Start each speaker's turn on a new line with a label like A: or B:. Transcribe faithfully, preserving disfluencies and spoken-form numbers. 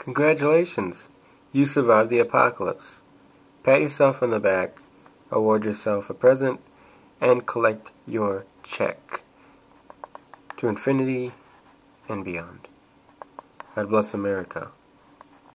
A: Congratulations! You survived the apocalypse. Pat yourself on the back, award yourself a present, and collect your check to infinity and beyond. God bless America.